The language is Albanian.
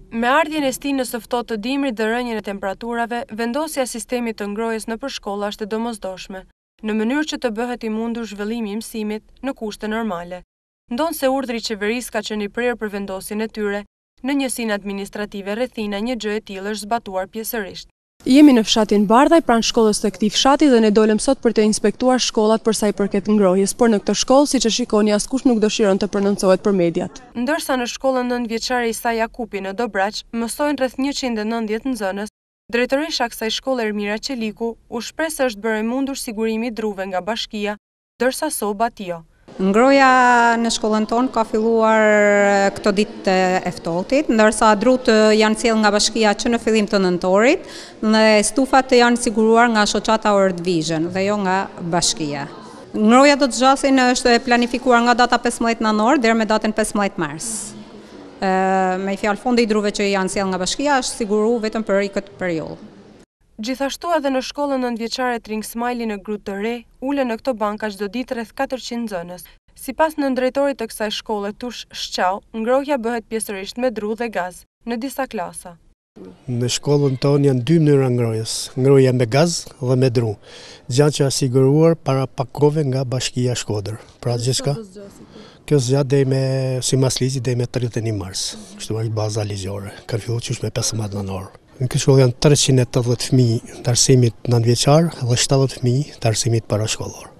Me ardhjen e stinës së ftohtë të dimrit dhe rënjen e temperaturave, vendosja e sistemit të ngrohjes nëpër shkolla është e domosdoshme, në mënyrë që të bëhet i mundur zhvillimi i mësimit në kushte normale. Ndonse urdhri i qeverisë ka qenë i prerë për vendosjen e tyre, në njësinë administrative rrethina një gjë e tillë është zbatuar pjesërisht. Jemi në fshatin Bardhaj pranë shkollës së këtij fshati dhe ne dolëm sot për të inspektuar shkollat për sa i përket ngrohjes, por në këtë shkollë, siç e shikoni, askush nuk dëshiron të prononcohet për mediat. Ndërsa në shkollën 9 vjeçare Isa Jakupi në Dobraç mësojnë rreth 190 nxënës, drejtoresha e kësaj shkolle Ermira Qeliku u shpreh se është bërë e mundur sigurimi i druve nga bashkia, ndërsa sobat jo. Ngrohja në shkollën tonë ka filluar këto ditë e ftohtit, ndërsa drut janë sjellë nga bashkia që në fillim të nëntorit dhe stufat janë siguruar nga shoqata World Vision dhe jo nga bashkia. Ngrohja do të zgjasin është planifikuar nga data 15 nënor deri me datën 15 mars. Me fjalë fondi i druve që janë sjellë nga bashkia është siguruar vetëm për këtë periudhë. Gjithashtu edhe në shkollën 9 vjeçare Tring Smajli në Grutë të Re, ulen në këto banka çdo ditë rreth 400 nxënës. Sipas nëndrejtorit të kësaj shkolle Tush Shqau, ngrohja bëhet pjesërisht me dru dhe gaz në disa klasa. Në shkollën tonë janë dy mënyra ngrohjes, ngrohja me gaz dhe me dru, gjë që është siguruar para pak kohë nga Bashkia Shkodër. Pra gjithçka kjo zgjat deri me sipas ligjit deri me 31 mars. Kështu është baza ligjore. Ka filluar qysh me 15 nënor. Në këtë shkollë janë 380 fëmijë të arsimit 9 vjeçar dhe 70 fëmijë të arsimit parashkollor.